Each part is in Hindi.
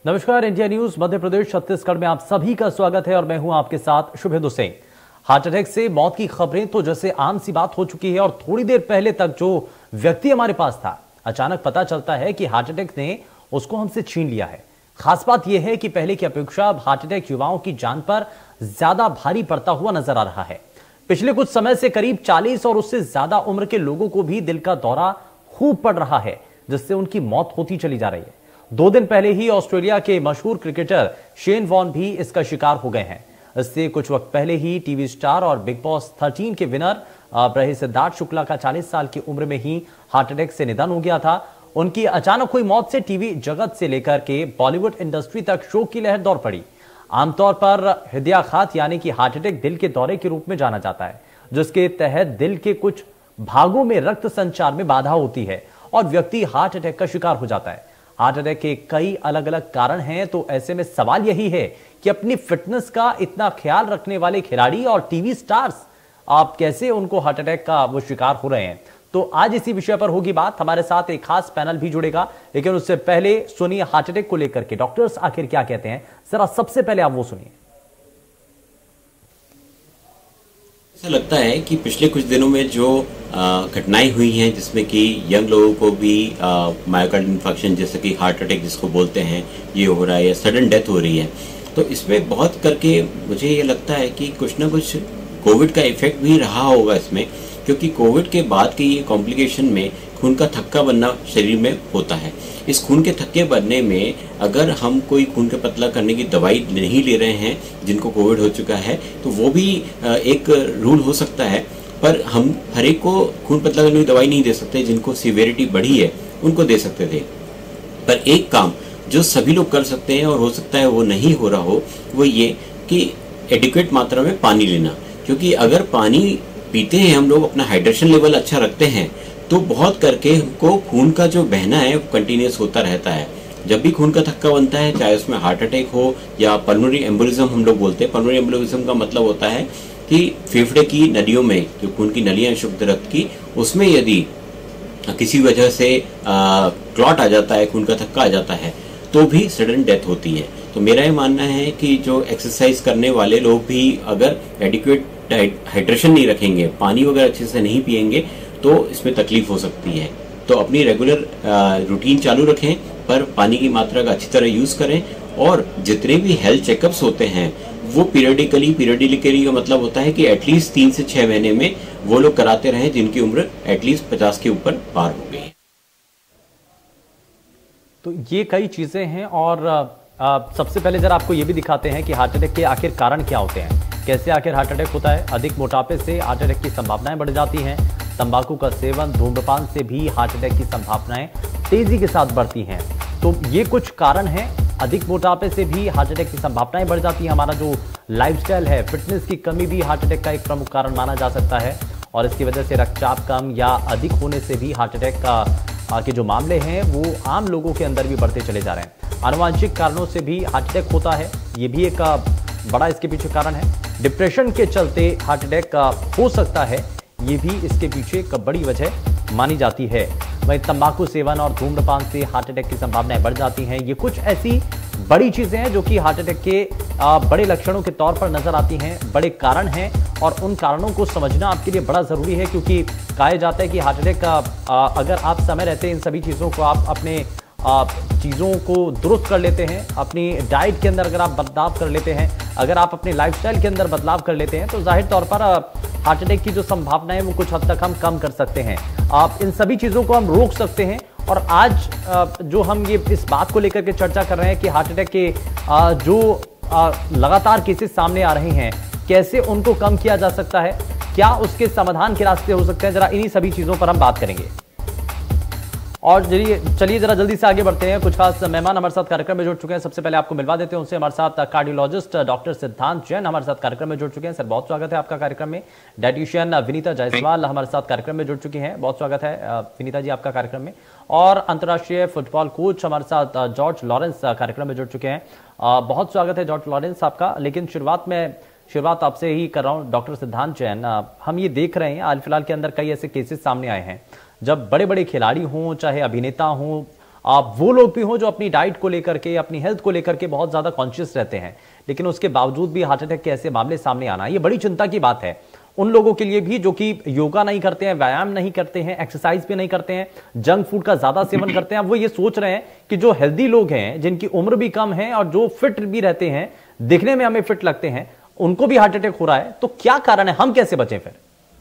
नमस्कार, इंडिया न्यूज मध्य प्रदेश छत्तीसगढ़ में आप सभी का स्वागत है और मैं हूं आपके साथ शुभेंदु सिंह। हार्ट अटैक से मौत की खबरें तो जैसे आम सी बात हो चुकी है और थोड़ी देर पहले तक जो व्यक्ति हमारे पास था, अचानक पता चलता है कि हार्ट अटैक ने उसको हमसे छीन लिया है। खास बात यह है कि पहले की अपेक्षा अब हार्ट अटैक युवाओं की जान पर ज्यादा भारी पड़ता हुआ नजर आ रहा है। पिछले कुछ समय से करीब 40 और उससे ज्यादा उम्र के लोगों को भी दिल का दौरा खूब पड़ रहा है, जिससे उनकी मौत होती चली जा रही है। 2 दिन पहले ही ऑस्ट्रेलिया के मशहूर क्रिकेटर शेन वॉर्न भी इसका शिकार हो गए हैं। इससे कुछ वक्त पहले ही टीवी स्टार और बिग बॉस 13 के विनर रहे सिद्धार्थ शुक्ला का 40 साल की उम्र में ही हार्ट अटैक से निधन हो गया था। उनकी अचानक हुई मौत से टीवी जगत से लेकर के बॉलीवुड इंडस्ट्री तक शोक की लहर दौड़ पड़ी। आमतौर पर हृदयाघात यानी कि हार्ट अटैक दिल के दौरे के रूप में जाना जाता है, जिसके तहत दिल के कुछ भागों में रक्त संचार में बाधा होती है और व्यक्ति हार्ट अटैक का शिकार हो जाता है। हार्ट अटैक के कई अलग अलग कारण हैं, तो ऐसे में सवाल यही है कि अपनी फिटनेस का इतना ख्याल रखने वाले खिलाड़ी और टीवी स्टार्स आप कैसे उनको हार्ट अटैक का वो शिकार हो रहे हैं। तो आज इसी विषय पर होगी बात। हमारे साथ एक खास पैनल भी जुड़ेगा, लेकिन उससे पहले सुनिए हार्ट अटैक को लेकर के डॉक्टर्स आखिर क्या कहते हैं। जरा सबसे पहले आप वो सुनिए। ऐसा लगता है कि पिछले कुछ दिनों में जो घटनाएं हुई हैं, जिसमें कि यंग लोगों को भी मायोकार्डियल इन्फेक्शन जैसे कि हार्ट अटैक जिसको बोलते हैं ये हो रहा है या सडन डेथ हो रही है, तो इसमें बहुत करके मुझे ये लगता है कि कुछ ना कुछ कोविड का इफेक्ट भी रहा होगा इसमें, क्योंकि कोविड के बाद के ये कॉम्प्लिकेशन में खून का थक्का बनना शरीर में होता है। इस खून के थक्के बनने में अगर हम कोई खून का पतला करने की दवाई नहीं ले रहे हैं जिनको कोविड हो चुका है, तो वो भी एक रूल हो सकता है, पर हम हर एक को खून पतला करने की दवाई नहीं दे सकते। जिनको सीवियरिटी बढ़ी है उनको दे सकते थे, पर एक काम जो सभी लोग कर सकते हैं और हो सकता है वो नहीं हो रहा हो, वो ये कि एडिक्वेट मात्रा में पानी लेना। क्योंकि अगर पानी पीते हैं हम लोग, अपना हाइड्रेशन लेवल अच्छा रखते हैं, तो बहुत करके हमको खून का जो बहना है वो कंटिन्यूस होता रहता है। जब भी खून का थक्का बनता है, चाहे उसमें हार्ट अटैक हो या पल्मोनरी एम्बोलिज्म हम लोग बोलते हैं। पल्मोनरी एम्बोलिज्म का मतलब होता है कि फेफड़े की नलियों में जो खून की नलियां हैं शुद्ध रक्त की, उसमें यदि किसी वजह से क्लॉट आ जाता है, खून का थक्का आ जाता है, तो भी सडन डेथ होती है। तो मेरा ये मानना है कि जो एक्सरसाइज करने वाले लोग भी अगर एडिक्वेट हाइड्रेशन नहीं रखेंगे, पानी वगैरह अच्छे से नहीं पिएंगे, तो इसमें तकलीफ हो सकती है। तो अपनी रेगुलर रूटीन चालू रखें, पर पानी की मात्रा का अच्छी तरह यूज करें, और जितने भी हेल्थ चेकअप्स होते हैं वो पीरियडिकली का मतलब होता है कि एटलीस्ट 3 से 6 महीने में वो लोग कराते रहें जिनकी उम्र एटलीस्ट 50 के ऊपर पार हो गई है। तो ये कई चीजें हैं, और सबसे पहले जरा आपको ये भी दिखाते हैं कि हार्ट अटैक के आखिर कारण क्या होते हैं, कैसे आखिर हार्ट अटैक होता है। अधिक मोटापे से हार्ट अटैक की संभावनाएं बढ़ जाती हैं। तंबाकू का सेवन, धूम्रपान से भी हार्ट अटैक की संभावनाएं तेजी के साथ बढ़ती हैं। तो ये कुछ कारण हैं। अधिक मोटापे से भी हार्ट अटैक की संभावनाएं बढ़ जाती हैं। हमारा जो लाइफस्टाइल है, फिटनेस की कमी भी हार्ट अटैक का एक प्रमुख कारण माना जा सकता है, और इसकी वजह से रक्तचाप कम या अधिक होने से भी हार्ट अटैक का के जो मामले हैं वो आम लोगों के अंदर भी बढ़ते चले जा रहे हैं। आनुवंशिक कारणों से भी हार्ट अटैक होता है, ये भी एक बड़ा इसके पीछे कारण है। डिप्रेशन के चलते हार्ट अटैक हो सकता है, ये भी इसके पीछे एक बड़ी वजह मानी जाती है। वहीं तंबाकू सेवन और धूम्रपान से हार्ट अटैक की संभावनाएं बढ़ जाती हैं। ये कुछ ऐसी बड़ी चीजें हैं जो कि हार्ट अटैक के बड़े लक्षणों के तौर पर नजर आती हैं, बड़े कारण हैं, और उन कारणों को समझना आपके लिए बड़ा जरूरी है, क्योंकि कहा जाता है कि हार्ट अटैक का अगर आप समय रहते इन सभी चीजों को आप अपने चीज़ों को दुरुस्त कर लेते हैं, अपनी डाइट के अंदर अगर आप बदलाव कर लेते हैं, अगर आप अपने लाइफस्टाइल के अंदर बदलाव कर लेते हैं, तो जाहिर तौर पर हार्ट अटैक की जो संभावना है वो कुछ हद तक हम कम कर सकते हैं। आप इन सभी चीज़ों को हम रोक सकते हैं। और आज जो हम ये इस बात को लेकर के चर्चा कर रहे हैं कि हार्ट अटैक के जो लगातार केसेस सामने आ रहे हैं, कैसे उनको कम किया जा सकता है, क्या उसके समाधान के रास्ते हो सकते हैं, जरा इन्हीं सभी चीज़ों पर हम बात करेंगे। और चलिए जरा जल्दी से आगे बढ़ते हैं। कुछ खास मेहमान हमारे साथ कार्यक्रम में जुड़ चुके हैं। सबसे पहले आपको मिलवा देते हैं उनसे। हमारे साथ कार्डियोलॉजिस्ट डॉक्टर सिद्धांत जैन हमारे साथ कार्यक्रम में जुड़ चुके हैं। सर, बहुत स्वागत है आपका कार्यक्रम में। डाइटिशियन विनीता जायसवाल हमारे साथ कार्यक्रम में जुड़ चुकी हैं। बहुत स्वागत है विनीता जी आपका कार्यक्रम में। और अंतर्राष्ट्रीय फुटबॉल कोच हमारे साथ जॉर्ज लॉरेंस कार्यक्रम में जुड़ चुके हैं। बहुत स्वागत है जॉर्ज लॉरेंस आपका। लेकिन शुरुआत आपसे ही कर रहा हूं डॉक्टर सिद्धांत जैन। हम ये देख रहे हैं हाल फिलहाल के अंदर कई ऐसे केसेस सामने आए हैं जब बड़े बड़े खिलाड़ी हों, चाहे अभिनेता हों, वो लोग भी हों जो अपनी डाइट को लेकर के, अपनी हेल्थ को लेकर के बहुत ज्यादा कॉन्शियस रहते हैं, लेकिन उसके बावजूद भी हार्ट अटैक के ऐसे मामले सामने आना, ये बड़ी चिंता की बात है उन लोगों के लिए भी जो कि योगा नहीं करते हैं, व्यायाम नहीं करते हैं, एक्सरसाइज भी नहीं करते हैं, जंक फूड का ज्यादा सेवन करते हैं। वो ये सोच रहे हैं कि जो हेल्दी लोग हैं, जिनकी उम्र भी कम है और जो फिट भी रहते हैं, दिखने में हमें फिट लगते हैं, उनको भी हार्ट अटैक हो रहा है। तो क्या कारण है, हम कैसे बचें फिर?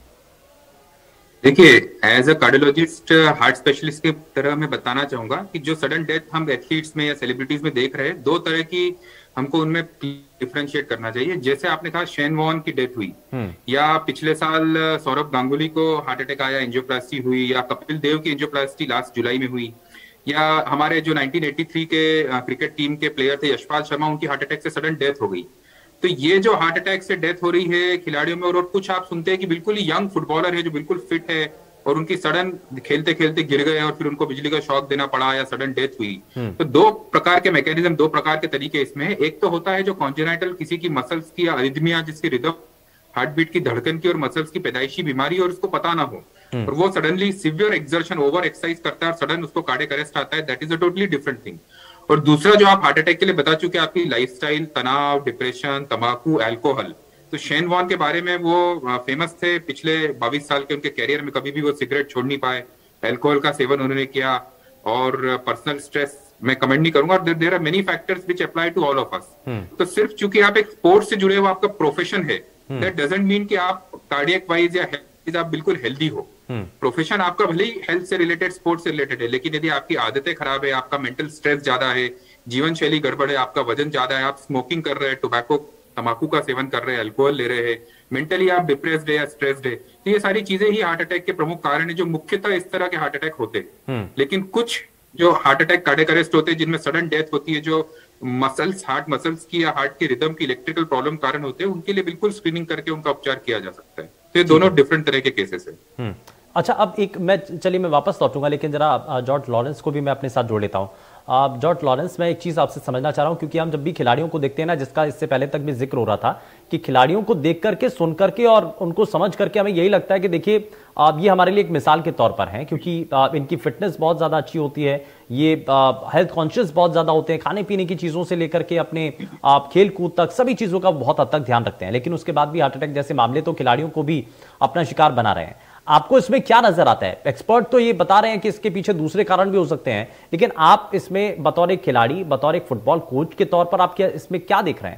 देखिए, as a cardiologist, heart specialist की तरह मैं बताना चाहूंगा कि जो सडन डेथ हम एथलीट्स में या सेलिब्रिटीज में देख रहे हैं, दो तरह की हमको उनमें डिफरेंशिएट करना चाहिए। जैसे आपने कहा शेन वॉर्न की डेथ हुई, या पिछले साल सौरभ गांगुली को हार्ट अटैक आया, एंजियोप्लास्टी हुई, या कपिल देव की एंजियोप्लास्टी लास्ट जुलाई में हुई, या हमारे जो 1983 के क्रिकेट टीम के प्लेयर थे यशपाल शर्मा, उनकी हार्ट अटैक से सडन डेथ हो गई। तो ये जो हार्ट अटैक से डेथ हो रही है खिलाड़ियों में, और कुछ आप सुनते हैं कि बिल्कुल ही यंग फुटबॉलर है जो बिल्कुल फिट है और उनकी सडन खेलते खेलते गिर गए और फिर उनको बिजली का शॉक देना पड़ा या सडन डेथ हुई। तो दो प्रकार के मैकेनिज्म, दो प्रकार के तरीके इसमें है। एक तो होता है जो कॉन्जेनाइटल, किसी की मसल्स की अरिथमिया, जिसकी रिदम, हार्ट बीट की धड़कन की और मसल्स की पैदाइशी बीमारी और उसको पता ना हो, और वो suddenly severe exertion, over exercise करता है और सडन उसको कार्डियक अरेस्ट आता है, that is a totally different thing. और दूसरा जो आप हार्ट अटैक के लिए बता चुके, आपकी लाइफस्टाइल, तनाव, डिप्रेशन, तंबाकू, अल्कोहल। तो शेन वॉर्न के बारे में वो फेमस थे, पिछले 22 साल के उनके कैरियर में कभी भी वो सिगरेट छोड़ नहीं पाए, अल्कोहल का सेवन उन्होंने किया, और पर्सनल स्ट्रेस मैं कमेंट नहीं करूंगा। There are many factors which apply to all of us. तो सिर्फ चूंकि आप एक स्पोर्ट्स से जुड़े हो, आपका प्रोफेशन है, दैट डजंट मीन कि आप कार्डियक वाइज या आप बिल्कुल हेल्दी हो। प्रोफेशन आपका भले ही हेल्थ से रिलेटेड, स्पोर्ट्स से रिलेटेड है, लेकिन यदि आपकी आदतें खराब है, आपका मेंटल स्ट्रेस ज्यादा है, जीवन शैली गड़बड़ है, आपका वजन ज्यादा है, आप स्मोकिंग कर रहे हैं, टोबैको, तंबाकू का सेवन कर रहे हैं, अल्कोहल ले रहे हैं, मेंटली आप डिप्रेस्ड है या स्ट्रेस्ड है, तो ये सारी चीजें ही हार्ट अटैक के प्रमुख कारण है, जो मुख्यतः इस तरह के हार्ट अटैक होते हैं। लेकिन कुछ जो हार्ट अटैक, कार्डियक अरेस्ट होते हैं, जिनमें सडन डेथ होती है, जो मसल्स, हार्ट मसल्स की या हार्ट की रिदम की इलेक्ट्रिकल प्रॉब्लम कारण होते हैं, उनके लिए बिल्कुल स्क्रीनिंग करके उनका उपचार किया जा सकता है। तो ये दोनों डिफरेंट तरह के केसेस है। अच्छा, अब एक मैं वापस लौटूंगा, लेकिन जरा जॉर्ज लॉरेंस को भी मैं अपने साथ जोड़ लेता हूं। जॉर्ज लॉरेंस, मैं एक चीज आपसे समझना चाह रहा हूं, क्योंकि हम जब भी खिलाड़ियों को देखते हैं ना, जिसका इससे पहले तक भी जिक्र हो रहा था, कि खिलाड़ियों को देख करके, सुन करके और उनको समझ करके हमें यही लगता है कि देखिए ये हमारे लिए एक मिसाल के तौर पर हैं, क्योंकि इनकी फिटनेस बहुत ज्यादा अच्छी होती है, ये हेल्थ कॉन्शियस बहुत ज्यादा होते हैं, खाने पीने की चीजों से लेकर के अपने खेल कूद तक सभी चीजों का बहुत हद तक ध्यान रखते हैं, लेकिन उसके बाद भी हार्ट अटैक जैसे मामले तो खिलाड़ियों को भी अपना शिकार बना रहे हैं। आपको इसमें क्या नजर आता है? एक्सपर्ट तो ये बता रहे हैं कि इसके पीछे दूसरे कारण भी हो सकते हैं, लेकिन आप इसमें बतौर एक खिलाड़ी, बतौर एक फुटबॉल कोच के तौर पर आप क्या इसमें क्या देख रहे हैं?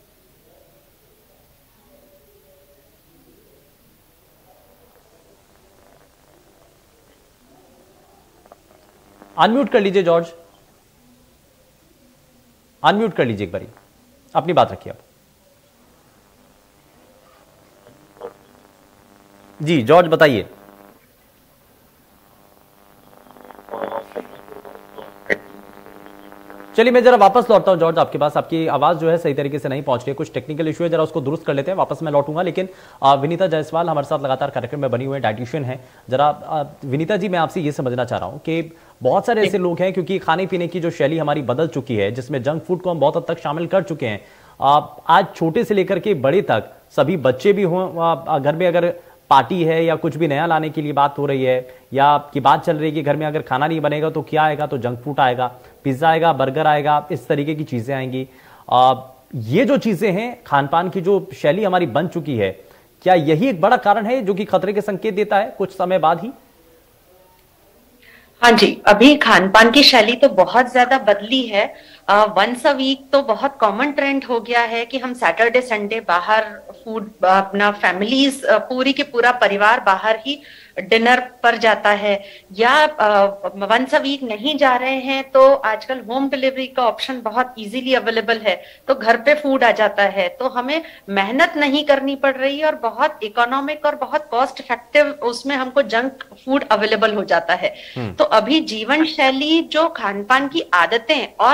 अनम्यूट कर लीजिए जॉर्ज, अनम्यूट कर लीजिए एक बारी, अपनी बात रखिए आप। जी जॉर्ज बताइए। चलिए मैं जरा वापस लौटता हूं जॉर्ज आपके पास, आपकी आवाज जो है सही तरीके से नहीं पहुंच रही है, कुछ टेक्निकल इशू है, जरा उसको दुरुस्त कर लेते हैं, वापस मैं लौटूंगा। लेकिन विनीता जायसवाल हमारे साथ लगातार कार्यक्रम में बनी हुए डाइटिशियन है। जरा विनीता जी, मैं आपसे ये समझना चाह रहा हूं कि बहुत सारे ऐसे लोग हैं, क्योंकि खाने पीने की जो शैली हमारी बदल चुकी है, जिसमें जंक फूड को हम बहुत हद तक शामिल कर चुके हैं, आज छोटे से लेकर के बड़े तक सभी बच्चे भी हों, घर में अगर पार्टी है या कुछ भी नया लाने के लिए बात हो रही है, या की बात चल रही है कि घर में अगर खाना नहीं बनेगा तो क्या आएगा, तो जंक फूड आएगा, पिज्जा आएगा, बर्गर आएगा, इस तरीके की चीजें आएंगी। ये जो चीजें हैं, खान पान की जो शैली हमारी बन चुकी है, क्या यही एक बड़ा कारण है जो कि खतरे के संकेत देता है कुछ समय बाद ही? हाँ जी, अभी खान पान की शैली तो बहुत ज्यादा बदली है। वंस अ वीक तो बहुत कॉमन ट्रेंड हो गया है कि हम सैटरडे संडे बाहर फूड, अपना फैमिलीज, पूरी के पूरा परिवार बाहर ही डिनर पर जाता है, या वंस अ वीक नहीं जा रहे हैं तो आजकल होम डिलीवरी का ऑप्शन बहुत इजीली अवेलेबल है, तो घर पे फूड आ जाता है, तो हमें मेहनत नहीं करनी पड़ रही और बहुत इकोनॉमिक और बहुत कॉस्ट इफेक्टिव उसमें हमको जंक फूड अवेलेबल हो जाता है। तो अभी जीवन शैली, जो खान पान की आदतें और ये जो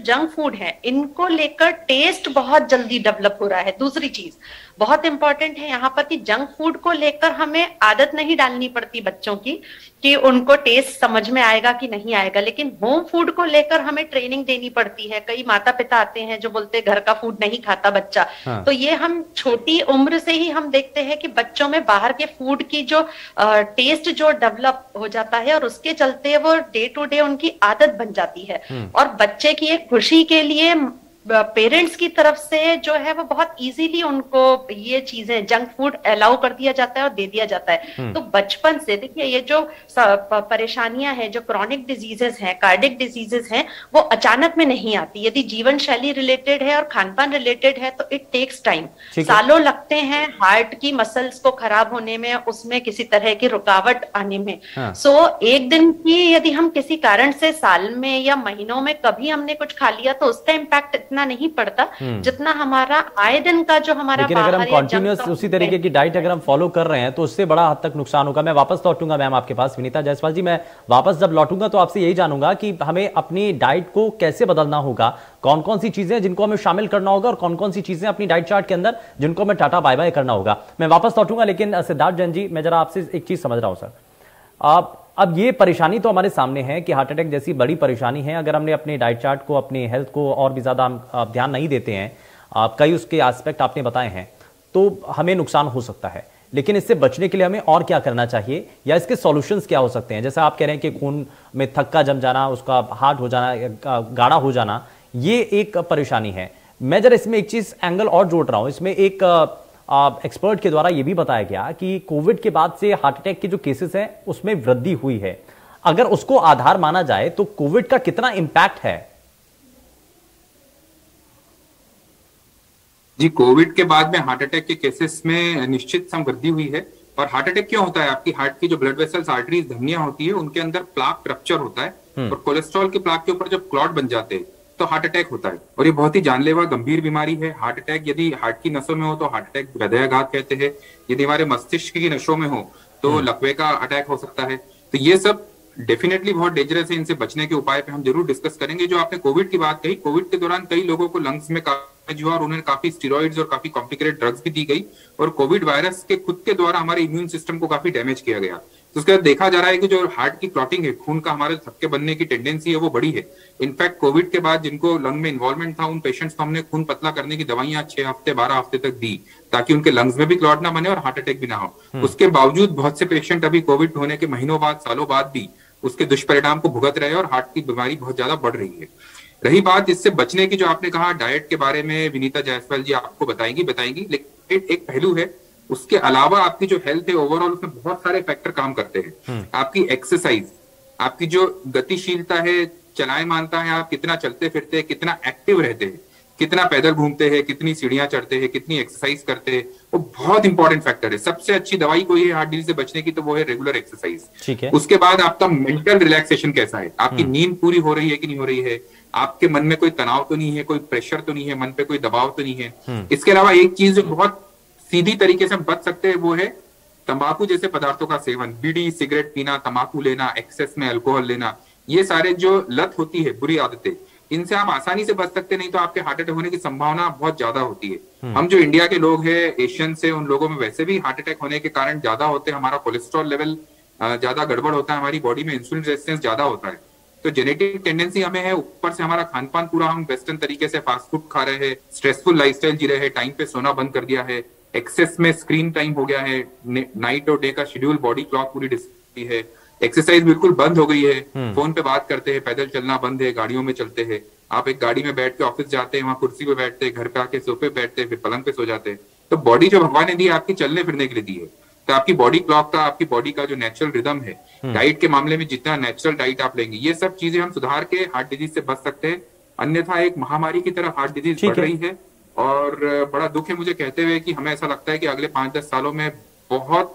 जंक फूड है इनको लेकर टेस्ट बहुत जल्दी डेवलप हो रहा है। दूसरी चीज बहुत इंपॉर्टेंट है यहाँ पर कि जंक फूड को लेकर हमें आदत नहीं डालनी पड़ती बच्चों की कि उनको टेस्ट समझ में आएगा कि नहीं आएगा, लेकिन होम फूड को लेकर हमें ट्रेनिंग देनी पड़ती है। कई माता पिता आते हैं जो बोलते हैं घर का फूड नहीं खाता बच्चा। हाँ। तो ये हम छोटी उम्र से ही हम देखते हैं कि बच्चों में बाहर के फूड की जो टेस्ट जो डेवलप हो जाता है और उसके चलते वो डे टू डे उनकी आदत बन जाती है। और बच्चे की एक खुशी के लिए पेरेंट्स की तरफ से जो है वो बहुत इजीली उनको ये चीजें जंक फूड अलाउ कर दिया जाता है और दे दिया जाता है। तो बचपन से देखिए ये जो परेशानियां हैं, जो क्रॉनिक डिजीजेस हैं, कार्डिक डिजीजेस हैं, वो अचानक में नहीं आती। यदि जीवन शैली रिलेटेड है और खानपान रिलेटेड है तो इट टेक्स टाइम, सालों लगते हैं हार्ट की मसल्स को खराब होने में, उसमें किसी तरह की रुकावट आने में। सो एक दिन की यदि हम किसी कारण से साल में या महीनों में कभी हमने कुछ खा लिया तो उसका इम्पैक्ट इतना नहीं पड़ता जितना हमारा आए दिन का जो हमारा। लेकिन अगर हम कॉन्टिन्यूअस उसी तरीके की डाइट अगर हम फॉलो कर रहे हैं तो उससे बड़ा हद तक नुकसान होगा। मैं वापस लौटूंगा मैम आपके पास, विनीता जायसवाल जी। मैं वापस जब लौटूंगा तो आपसे यही जानूंगा कि हमें अपनी डाइट को कैसे बदलना होगा, कौन कौन सी चीजें जिनको हमें शामिल करना होगा और कौन कौन सी चीजें अपनी डाइट चार्ट के अंदर जिनको हमें टाटा बाय बाय करना होगा। मैं वापस लौटूंगा, लेकिन सिद्धार्थ जैन जी मैं जरा आपसे एक चीज समझ रहा हूं सर। अब ये परेशानी तो हमारे सामने है कि हार्ट अटैक जैसी बड़ी परेशानी है, अगर हमने अपने डाइट चार्ट को, अपने हेल्थ को और भी ज्यादा हम ध्यान नहीं देते हैं, कई उसके एस्पेक्ट आपने बताए हैं, तो हमें नुकसान हो सकता है। लेकिन इससे बचने के लिए हमें और क्या करना चाहिए या इसके सॉल्यूशंस क्या हो सकते हैं? जैसे आप कह रहे हैं कि खून में थक्का जम जाना, उसका हार्ड हो जाना, गाढ़ा हो जाना, ये एक परेशानी है। मैं जरा इसमें एक चीज एंगल और जोड़ रहा हूं। इसमें एक एक्सपर्ट के द्वारा यह भी बताया गया कि कोविड के बाद से हार्ट अटैक के जो केसेस हैं उसमें वृद्धि हुई है। अगर उसको आधार माना जाए तो कोविड का कितना इंपैक्ट है? जी, कोविड के बाद में हार्ट अटैक के केसेस में निश्चित सम वृद्धि हुई है। और हार्ट अटैक क्यों होता है? आपकी हार्ट की जो ब्लड वेसल्स, आर्टरीज, धमनियां होती है, उनके अंदर प्लाक रप्चर होता है और कोलेस्ट्रॉल के प्लाक के ऊपर जब क्लॉट बन जाते हैं तो हार्ट अटैक होता है। और ये बहुत ही जानलेवा गंभीर बीमारी है। हार्ट अटैक यदि हार्ट की नसों में हो तो हार्ट अटैक हृदयाघात कहते हैं। यदि हमारे मस्तिष्क की नसों में हो तो लकवे का अटैक हो सकता है। तो ये सब डेफिनेटली बहुत डेंजरस है। इनसे बचने के उपाय पे हम जरूर डिस्कस करेंगे। जो आपने कोविड की बात कही, कोविड के दौरान कई लोगों को लंग्स में काफी हुआ और उन्हें काफी स्टेरॉइड्स और काफी कॉम्प्लिकेटेड ड्रग्स भी दी गई और कोविड वायरस के खुद के द्वारा हमारे इम्यून सिस्टम को काफी डैमेज किया गया। तो उसके बाद देखा जा रहा है कि जो हार्ट की क्लॉटिंग है, खून का हमारे थक्के बनने की टेंडेंसी है, वो बड़ी है। इनफैक्ट कोविड के बाद जिनको लंग में इन्वॉल्वमेंट था उन पेशेंट्स को हमने खून पतला करने की दवाइयां 6 हफ्ते 12 हफ्ते तक दी ताकि उनके लंग्स में भी क्लॉट ना बने और हार्ट अटैक भी ना हो। उसके बावजूद बहुत से पेशेंट अभी कोविड होने के महीनों बाद, सालों बाद भी उसके दुष्परिणाम को भुगत रहे हैं और हार्ट की बीमारी बहुत ज्यादा बढ़ रही है। रही बात इससे बचने की, जो आपने कहा डाइट के बारे में, विनीता जायसवाल जी आपको बताएंगी। लेकिन एक पहलू है, उसके अलावा आपकी जो हेल्थ है ओवरऑल, उसमें बहुत सारे फैक्टर काम करते हैं। आपकी एक्सरसाइज, आपकी जो गतिशीलता है, चलायमानता है, आप कितना चलते फिरते हैं, कितना एक्टिव रहते हैं, कितना पैदल घूमते हैं, कितनी सीढ़ियां चढ़ते हैं, कितनी एक्सरसाइज करते हैं, वो बहुत इंपॉर्टेंट फैक्टर है। सबसे अच्छी दवाई कोई है हार्ट डिजीज से बचने की तो वो है रेगुलर एक्सरसाइज। ठीक है। उसके बाद आपका मेंटल रिलैक्सेशन कैसा है, आपकी नींद पूरी हो रही है कि नहीं हो रही है, आपके मन में कोई तनाव तो नहीं है, कोई प्रेशर तो नहीं है, मन पे कोई दबाव तो नहीं है। इसके अलावा एक चीज जो बहुत सीधी तरीके से हम बच सकते हैं वो है तंबाकू जैसे पदार्थों का सेवन, बीड़ी सिगरेट पीना, तंबाकू लेना, एक्सेस में अल्कोहल लेना, ये सारे जो लत होती है, बुरी आदतें, इनसे आप आसानी से बच सकते, नहीं तो आपके हार्ट अटैक होने की संभावना बहुत ज्यादा होती है। हम जो इंडिया के लोग हैं, एशियन से, उन लोगों में वैसे भी हार्ट अटैक होने के कारण ज्यादा होते हैं। हमारा कोलेस्ट्रॉल लेवल ज्यादा गड़बड़ होता है, हमारी बॉडी में इंसुलिन रेजिस्टेंस ज्यादा होता है। तो जेनेटिक टेंडेंसी हमें है, ऊपर से हमारा खान पान पूरा हम वेस्टर्न तरीके से फास्ट फूड खा रहे हैं, स्ट्रेसफुल लाइफस्टाइल जी रहे हैं, टाइम पे सोना बंद कर दिया है, एक्सेस में स्क्रीन टाइम हो गया है, नाइट और डे का शेड्यूल, बॉडी क्लॉक पूरी डिस्टर्ब है, एक्सरसाइज बिल्कुल बंद हो गई है, फोन पे बात करते हैं, पैदल चलना बंद है, गाड़ियों में चलते हैं। आप एक गाड़ी में बैठ के ऑफिस जाते हैं, वहां कुर्सी पे बैठते हैं, घर पे आके सोफे पे बैठते हैं, फिर पलंग पे सो जाते हैं। तो बॉडी जो भगवान ने दी है आपकी चलने फिरने के लिए दी है, तो आपकी बॉडी क्लॉक का, आपकी बॉडी का जो नेचुरल रिदम है, डाइट के मामले में जितना नेचुरल डाइट आप लेंगे, ये सब चीजें हम सुधार के हार्ट डिजीज से बच सकते हैं। अन्यथा एक महामारी की तरफ हार्ट डिजीज बढ़ रही है और बड़ा दुख है मुझे कहते हुए कि हमें ऐसा लगता है कि अगले 5-10 सालों में बहुत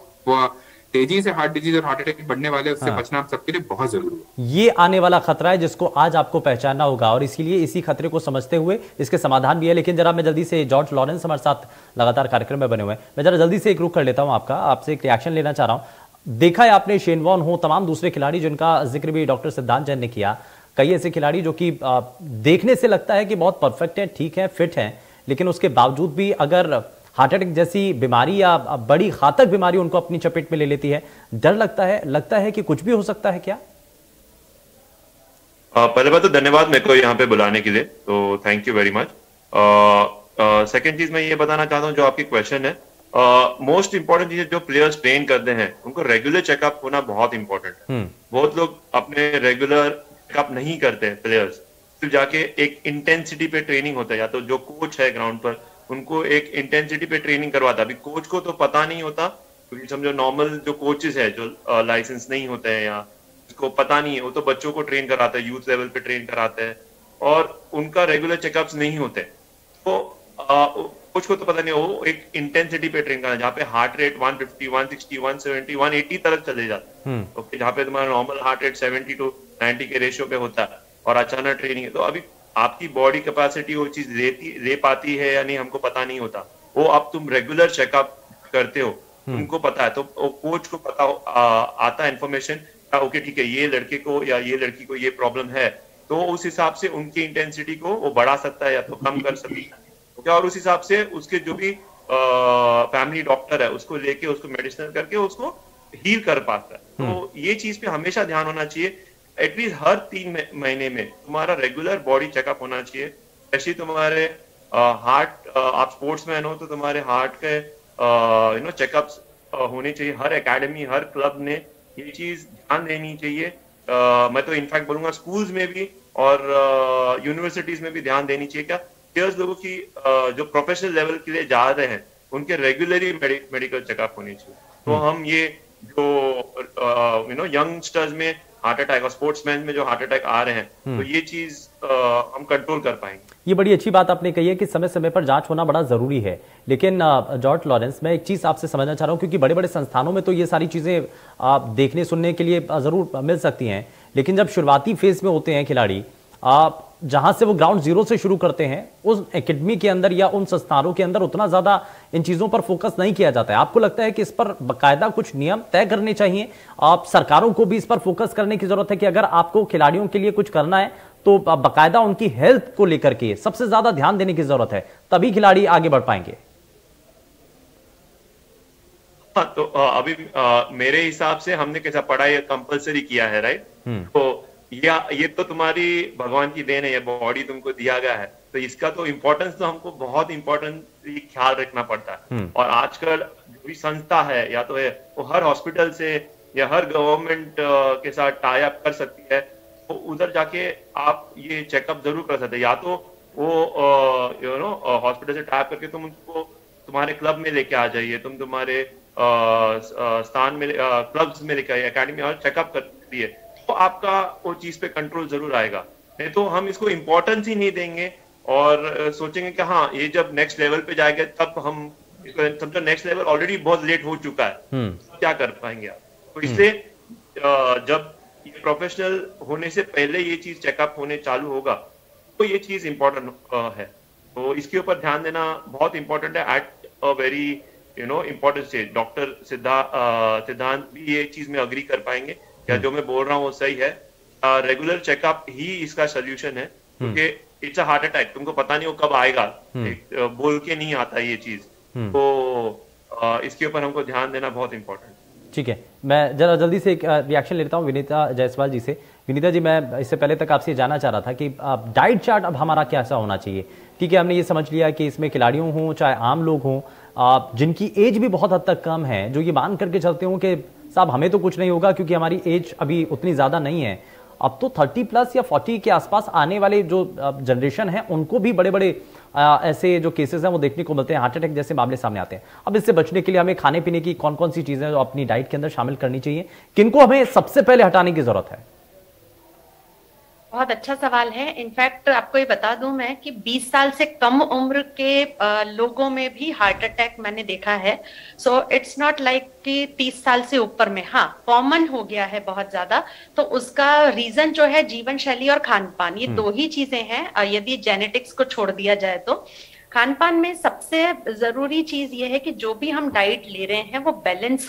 तेजी से हार्ट डिजीज और हार्ट अटैक बढ़ने वाले, उससे बचना हम सबके लिए बहुत जरूरी है। ये आने वाला खतरा है जिसको आज आपको पहचानना होगा और इसीलिए इसी खतरे को समझते हुए इसके समाधान भी है। लेकिन जरा मैं जल्दी से, जॉर्ज लॉरेंस हमारे साथ लगातार कार्यक्रम में बने हुए हैं, मैं जरा जल्दी से एक रुख कर लेता हूं, आपसे एक रिएक्शन लेना चाह रहा हूं। देखा है आपने शेन वॉर्न हो, तमाम दूसरे खिलाड़ी जिनका जिक्र भी डॉक्टर सिद्धांत जैन ने किया, कई ऐसे खिलाड़ी जो कि देखने से लगता है कि बहुत परफेक्ट है, ठीक है, फिट है, लेकिन उसके बावजूद भी अगर हार्ट अटैक जैसी बीमारी या बड़ी घातक बीमारी उनको अपनी चपेट में ले लेती है, डर लगता है कि कुछ भी हो सकता है क्या? पहले बात तो धन्यवाद मेरे को यहाँ पे बुलाने के लिए, तो thank you very much. Second चीज मैं ये बताना चाहता हूँ, जो आपकी क्वेश्चन है, मोस्ट इंपॉर्टेंट चीज है, जो प्लेयर्स ट्रेन करते हैं उनको रेगुलर चेकअप होना बहुत इंपॉर्टेंट है। बहुत लोग अपने रेगुलर चेकअप नहीं करते हैं प्लेयर्स, फिर जाके एक इंटेंसिटी पे ट्रेनिंग होता है, या तो जो कोच है ग्राउंड पर उनको एक इंटेंसिटी पे ट्रेनिंग करवाता है। अभी कोच को तो पता नहीं होता, क्योंकि समझो नॉर्मल जो कोचेस है जो लाइसेंस नहीं होते हैं या उसको पता नहीं है, वो तो बच्चों को ट्रेन कराता है, यूथ लेवल पे ट्रेन कराते हैं, और उनका रेगुलर चेकअप्स नहीं होते। तो कुछ को तो पता नहीं, वो एक इंटेंसिटी पे ट्रेन करना, जहाँ पे हार्ट रेट 150, 160, 170, 180 तक चले जाते हैं। ओके, जहाँ पे तुम्हारा नॉर्मल हार्ट रेट 70 to 90 के रेशियो पे होता है, और अचानक ट्रेनिंग है, तो अभी आपकी बॉडी कैपेसिटी वो चीज ले पाती है या नहीं हमको पता नहीं होता। वो अब तुम रेगुलर चेकअप करते हो, तुमको पता है, तो कोच को पता आता है इन्फॉर्मेशन, ओके ठीक है, ये लड़के को या ये लड़की को ये प्रॉब्लम है, तो उस हिसाब से उनकी इंटेंसिटी को वो बढ़ा सकता है या तो कम कर सकता है, और उस हिसाब से उसके जो भी फैमिली डॉक्टर है उसको लेके उसको मेडिसिन करके उसको हील कर पाता है। तो ये चीज पे हमेशा ध्यान होना चाहिए। एटलीस्ट हर 3 महीने में तुम्हारा रेगुलर बॉडी चेकअप होना चाहिए, स्पेशली तुम्हारे हार्ट, आप स्पोर्ट्समैन हो तो तुम्हारे हार्ट के चेकअप्स होने चाहिए। हर एकेडमी, हर क्लब ने ये चीज ध्यान देनी चाहिए। मैं तो इनफैक्ट बोलूंगा स्कूल्स में भी और यूनिवर्सिटीज में भी ध्यान देनी चाहिए। क्या प्लेयर्स लोगों की जो प्रोफेशनल लेवल के लिए जा रहे हैं उनके रेगुलरली मेडिकल चेकअप होने चाहिए। तो हम ये जो यंगस्टर्स में हार्ट अटैक और स्पोर्ट्समैन में जो हार्ट अटैक आ रहे हैं, तो ये चीज हम कंट्रोल कर पाएंगे। ये बड़ी अच्छी बात आपने कही है कि समय समय पर जांच होना बड़ा जरूरी है। लेकिन जॉर्ज लॉरेंस, मैं एक चीज आपसे समझना चाह रहा हूं, क्योंकि बड़े बड़े संस्थानों में तो ये सारी चीजें आप देखने सुनने के लिए जरूर मिल सकती हैं, लेकिन जब शुरुआती फेज में होते हैं खिलाड़ी, आप जहां से वो ग्राउंड जीरो से शुरू करते हैं, उस एकेडमी के अंदर या उन संस्थानों के अंदर उतना ज्यादा इन चीजों पर फोकस नहीं किया जाता है। आपको लगता है कि इस पर बाकायदा कुछ नियम तय करने चाहिए? आप सरकारों को भी इस पर फोकस करने की जरूरत है कि अगर आपको खिलाड़ियों के लिए कुछ करना है तो बाकायदा उनकी हेल्थ को लेकर के सबसे ज्यादा ध्यान देने की जरूरत है, तभी खिलाड़ी आगे बढ़ पाएंगे। हाँ, तो अभी मेरे हिसाब से हमने कैसा पढ़ाई कंपलसरी किया है, राइट? तो ये तो तुम्हारी भगवान की देन है, ये बॉडी तुमको दिया गया है, तो इसका तो इम्पोर्टेंस तो हमको बहुत इम्पोर्टेंटली ख्याल रखना पड़ता है। और आजकल जो भी संस्था है या तो है वो हर हॉस्पिटल से या हर गवर्नमेंट के साथ टाई अप कर सकती है, तो उधर जाके आप ये चेकअप जरूर कर सकते हैं। या तो वो हॉस्पिटल से टाई अप करके तुम उनको तुम्हारे क्लब में लेके आ जाइए, तुम तुम्हारे स्थान में क्लब्स में लेके आइए, एकेडमी और चेकअप करती है, तो आपका वो चीज पे कंट्रोल जरूर आएगा। नहीं तो हम इसको इम्पोर्टेंस ही नहीं देंगे और सोचेंगे कि हाँ ये जब नेक्स्ट लेवल पे जाएगा तब हम इसको, समझो नेक्स्ट लेवल ऑलरेडी बहुत लेट हो चुका है, क्या कर पाएंगे आप? तो इसलिए जब ये प्रोफेशनल होने से पहले ये चीज चेकअप होने चालू होगा तो ये चीज इम्पोर्टेंट है। तो इसके ऊपर ध्यान देना बहुत इंपॉर्टेंट है at a very important stage. Doctor Siddhant भी ये चीज में अग्री कर पाएंगे क्या जो मैं बोल रहा हूँ वो सही है। रेगुलर चेकअप ही इसका सोल्यूशन है, क्योंकि इट्स अ हार्ट अटैक, तुमको पता नहीं वो कब आएगा, बोल के नहीं आता ये चीज। तो इसके ऊपर हमको ध्यान देना बहुत इंपॉर्टेंट। ठीक है, मैं जरा जल्दी से एक रिएक्शन लेता हूँ विनीता जायसवाल जी से। विनीता जी, मैं इससे पहले तक आपसे जानना चाह रहा था कि डाइट चार्ट अब हमारा कैसा होना चाहिए? ठीक है, हमने ये समझ लिया कि इसमें खिलाड़ियों हों चाहे आम लोग हों, जिनकी एज भी बहुत हद तक कम है, जो ये मान करके चलते हों कि साहब हमें तो कुछ नहीं होगा क्योंकि हमारी एज अभी उतनी ज्यादा नहीं है। अब तो 30+ या 40 के आसपास आने वाले जो जनरेशन है उनको भी बड़े बड़े ऐसे जो केसेस हैं वो देखने को मिलते हैं, हार्ट अटैक जैसे मामले सामने आते हैं। अब इससे बचने के लिए हमें खाने पीने की कौन कौन सी चीजें जो अपनी डाइट के अंदर शामिल करनी चाहिए, किनको हमें सबसे पहले हटाने की जरूरत है? बहुत अच्छा सवाल है। इनफैक्ट आपको ये बता दूं मैं कि 20 साल से कम उम्र के लोगों में भी हार्ट अटैक मैंने देखा है। सो इट्स नॉट लाइक कि 30 साल से ऊपर में, हाँ कॉमन हो गया है बहुत ज्यादा। तो उसका रीजन जो है जीवन शैली और खान पान, ये दो ही चीजें हैं। यदि जेनेटिक्स को छोड़ दिया जाए तो खान पान में सबसे जरूरी चीज ये है कि जो भी हम डाइट ले रहे हैं वो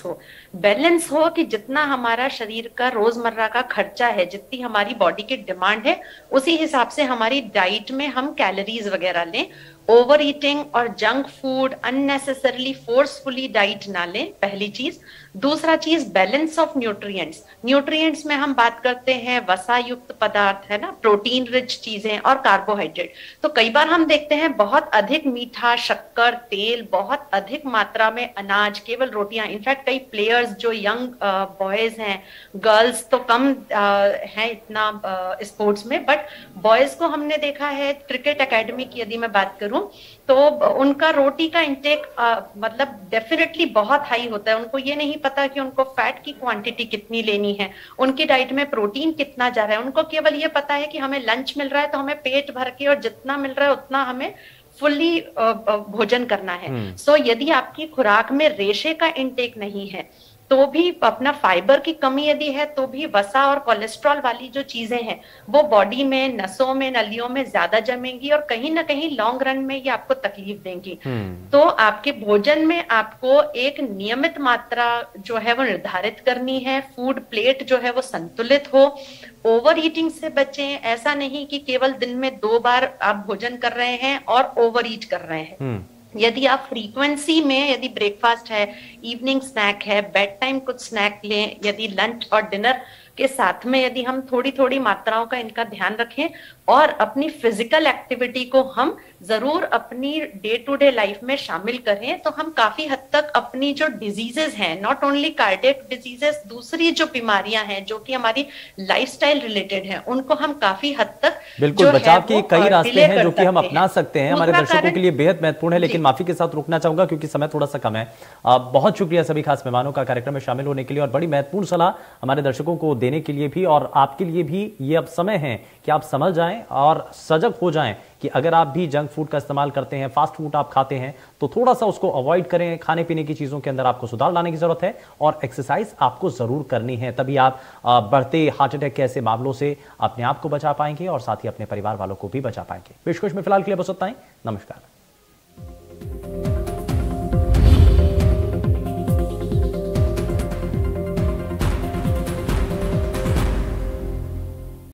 बैलेंस हो कि जितना हमारा शरीर का रोजमर्रा का खर्चा है, जितनी हमारी बॉडी की डिमांड है, उसी हिसाब से हमारी डाइट में हम कैलोरीज वगैरह लें। ओवर ईटिंग और junk food unnecessarily forcefully diet ना लें, पहली चीज। दूसरा चीज बैलेंस ऑफ न्यूट्रिएंट्स में हम बात करते हैं वसा युक्त पदार्थ, है ना, प्रोटीन रिच चीजें और कार्बोहाइड्रेट। तो कई बार हम देखते हैं बहुत अधिक मीठा, शक्कर, तेल, बहुत अधिक मात्रा में अनाज, केवल रोटियां। इनफैक्ट कई प्लेयर्स जो यंग बॉयज हैं, गर्ल्स तो कम हैं इतना स्पोर्ट्स में, बट बॉयज को हमने देखा है क्रिकेट एकेडमी की यदि मैं बात करूं तो उनका रोटी का इंटेक मतलब डेफिनेटली बहुत हाई होता है। उनको ये नहीं पता कि उनको फैट की क्वांटिटी कितनी लेनी है, उनकी डाइट में प्रोटीन कितना जा रहा है। उनको केवल ये पता है कि हमें लंच मिल रहा है तो हमें पेट भर के और जितना मिल रहा है उतना हमें फुल्ली भोजन करना है। सो यदि आपकी खुराक में रेशे का इंटेक नहीं है, तो भी अपना फाइबर की कमी यदि है, तो भी वसा और कोलेस्ट्रॉल वाली जो चीजें हैं वो बॉडी में, नसों में, नलियों में ज्यादा जमेंगी और कहीं ना कहीं लॉन्ग रन में ये आपको तकलीफ देंगी। तो आपके भोजन में आपको एक नियमित मात्रा जो है वो निर्धारित करनी है। फूड प्लेट जो है वो संतुलित हो। ओवर ईटिंग से बचें। ऐसा नहीं कि केवल दिन में 2 बार आप भोजन कर रहे हैं और ओवर ईट कर रहे हैं। यदि आप फ्रीक्वेंसी में, यदि ब्रेकफास्ट है, इवनिंग स्नैक है, बेड टाइम कुछ स्नैक लें, यदि लंच और डिनर के साथ में यदि हम थोड़ी थोड़ी मात्राओं का इनका ध्यान रखें और अपनी फिजिकल एक्टिविटी को हम जरूर अपनी डे टू डे लाइफ में शामिल करें, तो हम काफी हद तक अपनी जो डिजीजेस हैं, नॉट ओनली कार्डियक डिजीजेस, दूसरी जो बीमारियां हैं जो कि हमारी लाइफस्टाइल रिलेटेड हैं, उनको हम काफी हद तक बिल्कुल बचाव के कई रास्ते हैं जो कि हम अपना सकते हैं। हमारे दर्शकों के लिए बेहद महत्वपूर्ण है, लेकिन माफी के साथ रुकना चाहूंगा क्योंकि समय थोड़ा सा कम है। बहुत शुक्रिया सभी खास मेहमानों का कार्यक्रम में शामिल होने के लिए और बड़ी महत्वपूर्ण सलाह हमारे दर्शकों को देने के लिए भी, और आपके लिए भी ये अब समय है कि आप समझ जाएं और सजग हो जाएं कि अगर आप भी जंक फूड का इस्तेमाल करते हैं, फास्ट फूड आप खाते हैं, तो थोड़ा सा उसको अवॉइड करें। खाने पीने की चीजों के अंदर आपको सुधार लाने की जरूरत है और एक्सरसाइज आपको जरूर करनी है, तभी आप बढ़ते हार्ट अटैक के ऐसे मामलों से अपने आप को बचा पाएंगे और साथ ही अपने परिवार वालों को भी बचा पाएंगे। पेशकश में फिलहाल के लिए बस इतना ही। नमस्कार।